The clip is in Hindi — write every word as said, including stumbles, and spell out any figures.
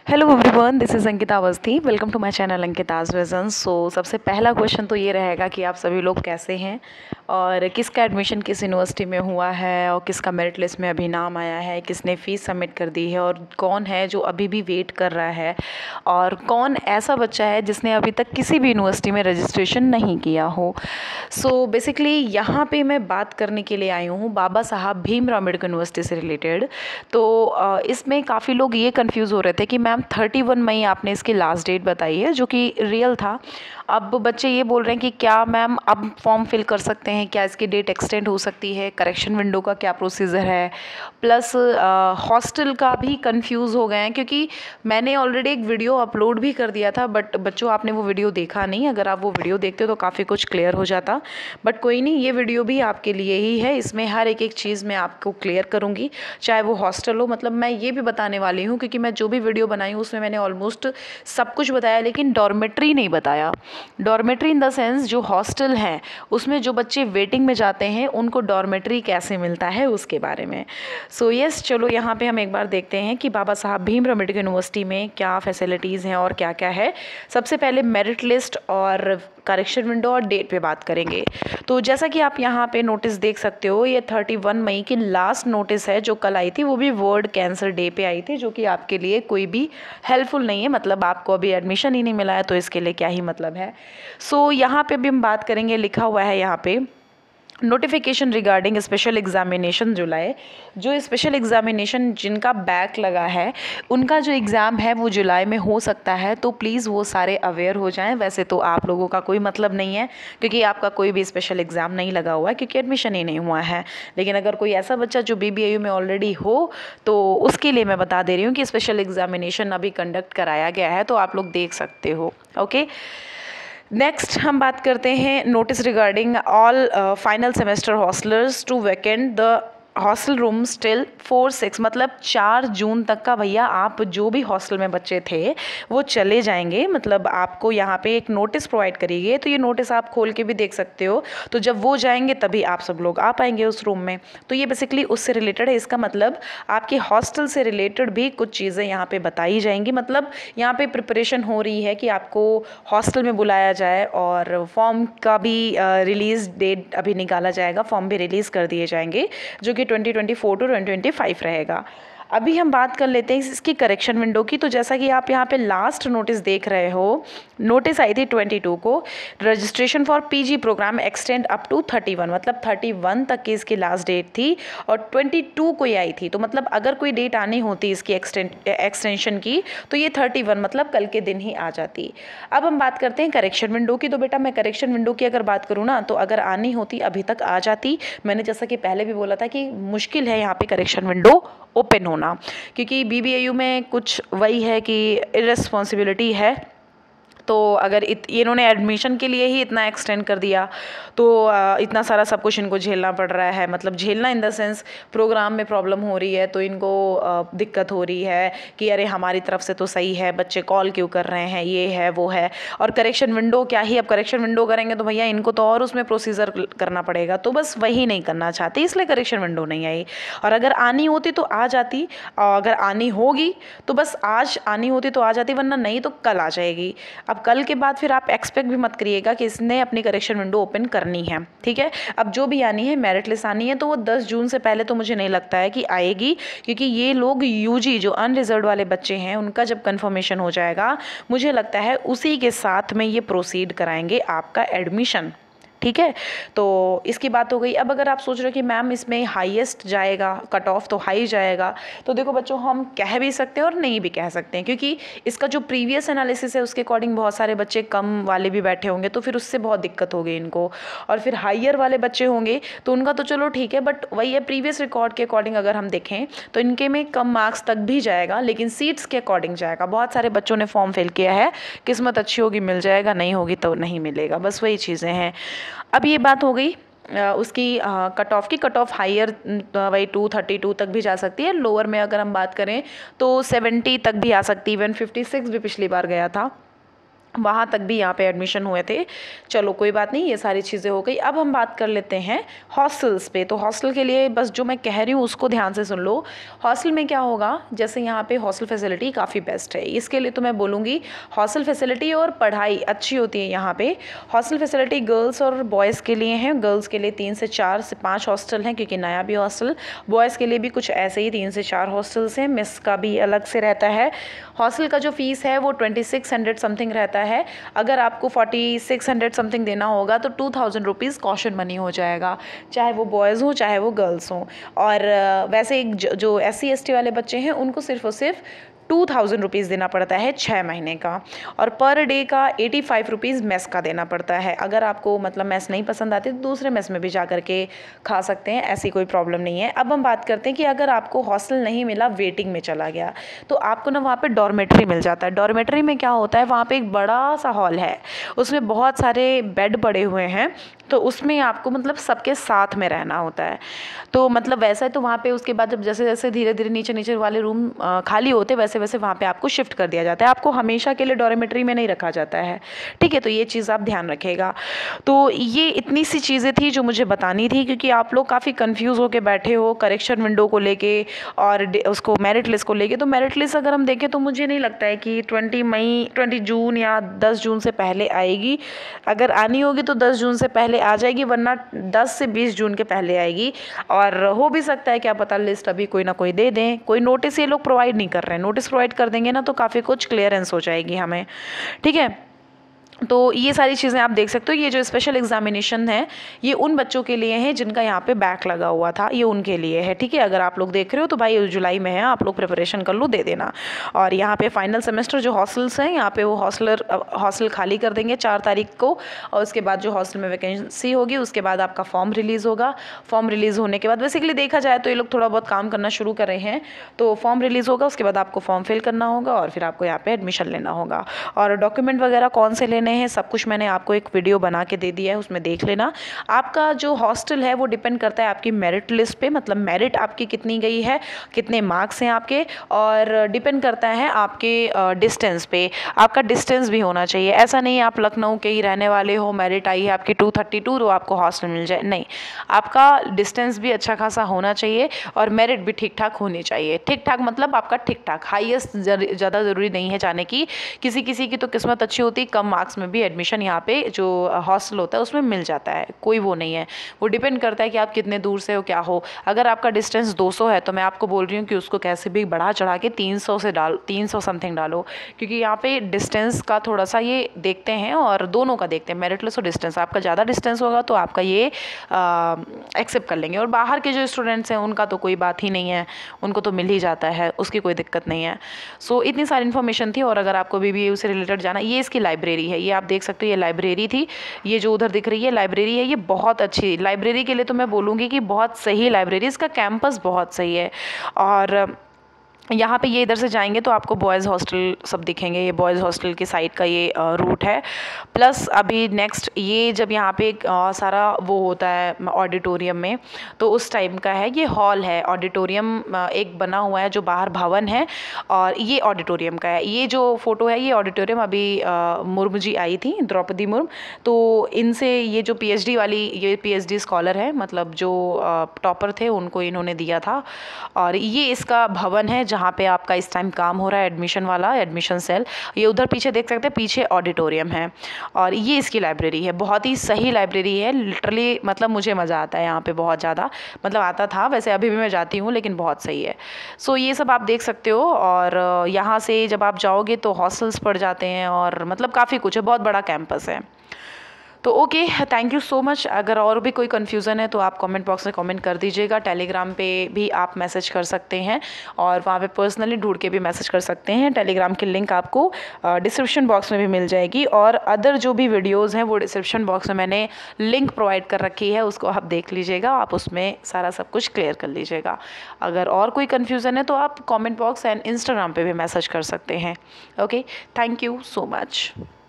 Hello everyone, this is Ankita Awasthi. Welcome to my channel Ankita's vision. So सबसे पहला क्वेश्चन तो ये रहेगा कि आप सभी लोग कैसे हैं और किसका एडमिशन किस यूनिवर्सिटी में हुआ है और किसका मेरिट लिस्ट में अभी नाम आया है, किसने फ़ीस सबमिट कर दी है और कौन है जो अभी भी वेट कर रहा है और कौन ऐसा बच्चा है जिसने अभी तक किसी भी यूनिवर्सिटी में रजिस्ट्रेशन नहीं किया हो। सो बेसिकली यहाँ पे मैं बात करने के लिए आई हूँ बाबा साहब भीमराव अम्बेडकर यूनिवर्सिटी से रिलेटेड। तो अ, इसमें काफ़ी लोग ये कंफ्यूज हो रहे थे कि मैम थर्टी वन मई आपने इसकी लास्ट डेट बताई है, जो कि रियल था। अब बच्चे ये बोल रहे हैं कि क्या मैम अब फॉर्म फिल कर सकते हैं, क्या इसकी डेट एक्सटेंड हो सकती है, करेक्शन विंडो का क्या प्रोसीजर है, प्लस हॉस्टल का भी कंफ्यूज हो गए हैं क्योंकि मैंने ऑलरेडी एक वीडियो अपलोड भी कर दिया था। बट बच्चों आपने वो वीडियो देखा नहीं। अगर आप वो वीडियो देखते तो काफ़ी कुछ क्लियर हो जाता, बट कोई नहीं, ये वीडियो भी आपके लिए ही है। इसमें हर एक एक चीज़ मैं आपको क्लियर करूँगी, चाहे वो हॉस्टल हो। मतलब मैं ये भी बताने वाली हूँ क्योंकि मैं जो भी वीडियो बनाई हूँ उसमें मैंने ऑलमोस्ट सब कुछ बताया, लेकिन डॉर्मेट्री नहीं बताया। डॉर्मेट्री इन द सेंस जो हॉस्टल है उसमें जो बच्चे वेटिंग में जाते हैं उनको डॉर्मेट्री कैसे मिलता है उसके बारे में। सो so यस yes, चलो यहाँ पे हम एक बार देखते हैं कि बाबा साहब भीमराव अम्बेडकर यूनिवर्सिटी में क्या फैसिलिटीज़ हैं और क्या क्या है। सबसे पहले मेरिट लिस्ट और करेक्शन विंडो और डेट पे बात करेंगे। तो जैसा कि आप यहाँ पे नोटिस देख सकते हो, ये थर्टी वन मई की लास्ट नोटिस है जो कल आई थी, वो भी वर्ल्ड कैंसर डे पे आई थी, जो कि आपके लिए कोई भी हेल्पफुल नहीं है। मतलब आपको अभी एडमिशन ही नहीं मिला है तो इसके लिए क्या ही मतलब है। सो so, यहाँ पे भी हम बात करेंगे, लिखा हुआ है यहाँ पे notification regarding special examination July. जो स्पेशल एग्जामिनेशन जिनका बैक लगा है उनका जो एग्ज़ाम है वो जुलाई में हो सकता है, तो प्लीज़ वो सारे अवेयर हो जाएं। वैसे तो आप लोगों का कोई मतलब नहीं है क्योंकि आपका कोई भी स्पेशल एग्ज़ाम नहीं लगा हुआ है क्योंकि एडमिशन ही नहीं हुआ है। लेकिन अगर कोई ऐसा बच्चा जो बी बी ए यू में ऑलरेडी हो तो उसके लिए मैं बता दे रही हूँ कि स्पेशल एग्जामिनेशन अभी कंडक्ट कराया गया है, तो आप लोग देख सकते हो। ओके, नेक्स्ट हम बात करते हैं notice regarding all final semester hostellers to vacant the hostel room still four six. मतलब चार जून तक का भैया आप जो भी हॉस्टल में बच्चे थे वो चले जाएंगे। मतलब आपको यहाँ पे एक नोटिस प्रोवाइड करी गई है, तो ये नोटिस आप खोल के भी देख सकते हो। तो जब वो जाएंगे तभी आप सब लोग आ पाएंगे उस रूम में। तो ये बेसिकली उससे रिलेटेड है। इसका मतलब आपके हॉस्टल से रिलेटेड भी कुछ चीज़ें यहाँ पे बताई जाएंगी। मतलब यहाँ पे प्रिपरेशन हो रही है कि आपको हॉस्टल में बुलाया जाए और फॉर्म का भी रिलीज़ डेट अभी निकाला जाएगा, फॉर्म भी रिलीज़ कर दिए जाएंगे जो कि twenty twenty four to twenty twenty five रहेगा। अभी हम बात कर लेते हैं इसकी करेक्शन विंडो की। तो जैसा कि आप यहाँ पे लास्ट नोटिस देख रहे हो, नोटिस आई थी ट्वेंटी टू को, registration for PG programme extend up to thirty one. मतलब थर्टी वन तक की इसकी लास्ट डेट थी और ट्वेंटी टू को ही आई थी। तो मतलब अगर कोई डेट आनी होती इसकी एक्सटेंड एक्सटेंशन की तो ये थर्टी वन मतलब कल के दिन ही आ जाती। अब हम बात करते हैं करेक्शन विंडो की। तो बेटा मैं करेक्शन विंडो की अगर बात करूँ ना, तो अगर आनी होती अभी तक आ जाती। मैंने जैसा कि पहले भी बोला था कि मुश्किल है यहाँ पे करेक्शन विंडो ओपन होना, क्योंकि बी बी ए यू में कुछ वही है कि इररिस्पॉन्सिबिलिटी है। तो अगर इत इन्होंने एडमिशन के लिए ही इतना एक्सटेंड कर दिया तो आ, इतना सारा सब कुछ इनको झेलना पड़ रहा है। मतलब झेलना इन द सेंस प्रोग्राम में प्रॉब्लम हो रही है तो इनको आ, दिक्कत हो रही है कि अरे हमारी तरफ से तो सही है, बच्चे कॉल क्यों कर रहे हैं, ये है वो है। और करेक्शन विंडो क्या ही, अब करेक्शन विंडो करेंगे तो भैया इनको तो और उसमें प्रोसीजर करना पड़ेगा, तो बस वही नहीं करना चाहती, इसलिए करेक्शन विंडो नहीं आई। और अगर आनी होती तो आ जाती, और अगर आनी होगी तो बस आज आनी होती तो आ जाती, वरना नहीं तो कल आ जाएगी। अब कल के बाद फिर आप एक्सपेक्ट भी मत करिएगा कि इसने अपनी करेक्शन विंडो ओपन करनी है, ठीक है। अब जो भी आनी है, मेरिट लिस्ट आनी है, तो वो दस जून से पहले तो मुझे नहीं लगता है कि आएगी, क्योंकि ये लोग यूजी जो अनरिजर्व वाले बच्चे हैं उनका जब कंफर्मेशन हो जाएगा मुझे लगता है उसी के साथ में ये प्रोसीड कराएंगे आपका एडमिशन, ठीक है। तो इसकी बात हो गई। अब अगर आप सोच रहे हो कि मैम इसमें हाईएस्ट जाएगा, कट ऑफ तो हाई जाएगा, तो देखो बच्चों हम कह भी सकते हैं और नहीं भी कह सकते हैं, क्योंकि इसका जो प्रीवियस एनालिसिस है उसके अकॉर्डिंग बहुत सारे बच्चे कम वाले भी बैठे होंगे, तो फिर उससे बहुत दिक्कत होगी इनको। और फिर हाइयर वाले बच्चे होंगे तो उनका तो चलो ठीक है, बट वही है प्रीवियस रिकॉर्ड के अकॉर्डिंग अगर हम देखें तो इनके में कम मार्क्स तक भी जाएगा, लेकिन सीट्स के अकॉर्डिंग जाएगा। बहुत सारे बच्चों ने फॉर्म फिल किया है, किस्मत अच्छी होगी मिल जाएगा, नहीं होगी तो नहीं मिलेगा, बस वही चीज़ें हैं। अब ये बात हो गई उसकी कट ऑफ की। कट ऑफ हायर वही टू थर्टी टू तक भी जा सकती है, लोअर में अगर हम बात करें तो सेवेंटी तक भी आ सकती है, इवन फिफ्टी सिक्स भी पिछली बार गया था। वहाँ तक भी यहाँ पे एडमिशन हुए थे। चलो कोई बात नहीं, ये सारी चीज़ें हो गई। अब हम बात कर लेते हैं हॉस्टल्स पे। तो हॉस्टल के लिए बस जो मैं कह रही हूँ उसको ध्यान से सुन लो। हॉस्टल में क्या होगा, जैसे यहाँ पे हॉस्टल फैसिलिटी काफ़ी बेस्ट है। इसके लिए तो मैं बोलूँगी हॉस्टल फैसिलिटी और पढ़ाई अच्छी होती है यहाँ पे। हॉस्टल फैसिलिटी गर्ल्स और बॉयज़ के लिए हैं। गर्ल्स के लिए तीन से चार से पाँच हॉस्टल हैं, क्योंकि नया भी हॉस्टल। बॉयज़ के लिए भी कुछ ऐसे ही तीन से चार हॉस्टल्स हैं। मेस का भी अलग से रहता है। हॉस्टल का जो फीस है वो ट्वेंटी सिक्स हंड्रेड समथिंग रहता है। अगर आपको फोर्टी सिक्स हंड्रेड समथिंग देना होगा तो two thousand rupees caution money हो जाएगा, चाहे वो बॉयज़ हों चाहे वो गर्ल्स हों। और वैसे एक जो एस सी एस टी वाले बच्चे हैं उनको सिर्फ और सिर्फ टू थाउजेंड रुपीज़ देना पड़ता है छः महीने का। और पर डे का एटी फाइव रुपीज़ मेस का देना पड़ता है। अगर आपको मतलब मेस नहीं पसंद आती तो दूसरे मेस में भी जा कर के खा सकते हैं, ऐसी कोई प्रॉब्लम नहीं है। अब हम बात करते हैं कि अगर आपको हॉस्टल नहीं मिला, वेटिंग में चला गया, तो आपको ना वहाँ पे डॉर्मेट्री मिल जाता है। डॉर्मेट्री में क्या होता है, वहाँ पे एक बड़ा सा हॉल है, उसमें बहुत सारे बेड पड़े हुए हैं। तो उसमें आपको मतलब सबके साथ में रहना होता है। तो मतलब वैसा है, तो वहाँ पे उसके बाद जब जैसे जैसे धीरे धीरे नीचे नीचे वाले रूम खाली होते वैसे वैसे वहाँ पे आपको शिफ्ट कर दिया जाता है। आपको हमेशा के लिए डॉर्मेट्री में नहीं रखा जाता है, ठीक है। तो ये चीज़ आप ध्यान रखिएगा। तो ये इतनी सी चीज़ें थी जो मुझे बतानी थी, क्योंकि आप लोग काफ़ी कन्फ्यूज़ होकर बैठे हो करेक्शन विंडो को लेके और उसको मेरिट लिस्ट को लेके। तो मेरिट लिस्ट अगर हम देखें तो मुझे नहीं लगता है कि ट्वेंटी मई ट्वेंटी जून या दस जून से पहले आएगी। अगर आनी होगी तो दस जून से पहले आ जाएगी, वरना दस से बीस जून के पहले आएगी। और हो भी सकता है क्या पता लिस्ट अभी कोई ना कोई दे दें। कोई नोटिस ये लोग प्रोवाइड नहीं कर रहे हैं। नोटिस प्रोवाइड कर देंगे ना तो काफ़ी कुछ क्लियरेंस हो जाएगी हमें, ठीक है। तो ये सारी चीज़ें आप देख सकते हो। ये जो स्पेशल एग्जामिनेशन है ये उन बच्चों के लिए है जिनका यहाँ पे बैक लगा हुआ था, ये उनके लिए है, ठीक है। अगर आप लोग देख रहे हो तो भाई जुलाई में है, आप लोग प्रिपरेशन कर लो, दे देना। और यहाँ पे फाइनल सेमेस्टर जो हॉस्टल्स हैं यहाँ पे वो हॉस्टलर हॉस्टल खाली कर देंगे चार तारीख को। और उसके बाद जो हॉस्टल में वैकेंसी होगी उसके बाद आपका फॉर्म रिलीज़ होगा। फॉर्म रिलीज़ होने के बाद बेसिकली देखा जाए तो ये लोग थोड़ा बहुत काम करना शुरू कर रहे हैं। तो फॉर्म रिलीज़ होगा, उसके बाद आपको फॉर्म फिल करना होगा और फिर आपको यहाँ पर एडमिशन लेना होगा। और डॉक्यूमेंट वगैरह कौन से लेने हैं सब कुछ मैंने आपको एक वीडियो बना के दे दिया है, उसमें देख लेना। आपका जो हॉस्टल है वो डिपेंड करता है आपकी मेरिट लिस्ट पे, मतलब मेरिट आपकी कितनी गई है, कितने मार्क्स हैं आपके, और डिपेंड करता है आपके डिस्टेंस पे। आपका डिस्टेंस भी होना चाहिए। ऐसा नहीं आप लखनऊ के ही रहने वाले हो, मेरिट आई है आपकी टू थर्टी टू तो आपको हॉस्टल मिल जाए, नहीं। आपका डिस्टेंस भी अच्छा खासा होना चाहिए और मेरिट भी ठीक ठाक होनी चाहिए। ठीक ठाक मतलब आपका ठीक ठाक, हाईएस्ट ज़्यादा ज़रूरी नहीं है जाने की। किसी किसी की तो किस्मत अच्छी होती है, कम मार्क्स में भी एडमिशन यहाँ पे जो हॉस्टल होता है उसमें मिल जाता है, कोई वो नहीं है। वो डिपेंड करता है कि आप कितने दूर से हो, क्या हो। अगर आपका डिस्टेंस दो सौ है तो मैं आपको बोल रही हूँ कि उसको कैसे भी बढ़ा चढ़ा के तीन सौ से डाल तीन सौ समथिंग डालो, क्योंकि यहाँ पे डिस्टेंस का थोड़ा सा ये देखते हैं और दोनों का देखते हैं, मेरिट लिस्ट और डिस्टेंस। आपका ज़्यादा डिस्टेंस होगा तो आपका ये एक्सेप्ट कर लेंगे। और बाहर के जो स्टूडेंट्स हैं उनका तो कोई बात ही नहीं है, उनको तो मिल ही जाता है, उसकी कोई दिक्कत नहीं है। सो इतनी सारी इन्फॉर्मेशन थी। और अगर आपको बी बी ए से रिलेटेड जाना, ये इसकी लाइब्रेरी है, ये आप देख सकते हो, ये लाइब्रेरी थी। ये जो उधर दिख रही है लाइब्रेरी है, ये बहुत अच्छी लाइब्रेरी के लिए तो मैं बोलूँगी कि बहुत सही लाइब्रेरी, इसका कैंपस बहुत सही है। और यहाँ पे ये इधर से जाएंगे तो आपको बॉयज़ हॉस्टल सब दिखेंगे, ये बॉयज़ हॉस्टल की साइड का ये रूट है। प्लस अभी नेक्स्ट ये जब यहाँ पे आ, सारा वो होता है ऑडिटोरियम में, तो उस टाइम का है, ये हॉल है। ऑडिटोरियम एक बना हुआ है जो बाहर भवन है और ये ऑडिटोरियम का है। ये जो फोटो है ये ऑडिटोरियम अभी मुर्मू जी आई थी, द्रौपदी मुर्मू, तो इनसे ये जो पी एच डी वाली, ये पी एच डी स्कॉलर है, मतलब जो टॉपर थे उनको इन्होंने दिया था। और ये इसका भवन है जहाँ पे आपका इस टाइम काम हो रहा है, एडमिशन वाला, एडमिशन सेल। ये उधर पीछे देख सकते हैं, पीछे ऑडिटोरियम है। और ये इसकी लाइब्रेरी है, बहुत ही सही लाइब्रेरी है लिटरली। मतलब मुझे मज़ा आता है यहाँ पे बहुत ज़्यादा, मतलब आता था, वैसे अभी भी मैं जाती हूँ, लेकिन बहुत सही है। सो ये सब आप देख सकते हो। और यहाँ से जब आप जाओगे तो हॉस्टल्स पड़ जाते हैं और मतलब काफ़ी कुछ है, बहुत बड़ा कैंपस है। तो okay, thank you so much. अगर और भी कोई कन्फ्यूज़न है तो आप कमेंट बॉक्स में कमेंट कर दीजिएगा। टेलीग्राम पे भी आप मैसेज कर सकते हैं और वहाँ पे पर्सनली ढूंढ के भी मैसेज कर सकते हैं। टेलीग्राम की लिंक आपको डिस्क्रिप्शन बॉक्स में भी मिल जाएगी। और अदर जो भी वीडियोज़ हैं वो डिस्क्रिप्शन बॉक्स में मैंने लिंक प्रोवाइड कर रखी है, उसको आप देख लीजिएगा, आप उसमें सारा सब कुछ क्लियर कर लीजिएगा। अगर और कोई कन्फ्यूज़न है तो आप कॉमेंट बॉक्स एंड इंस्टाग्राम पर भी मैसेज कर सकते हैं। Okay, thank you so much.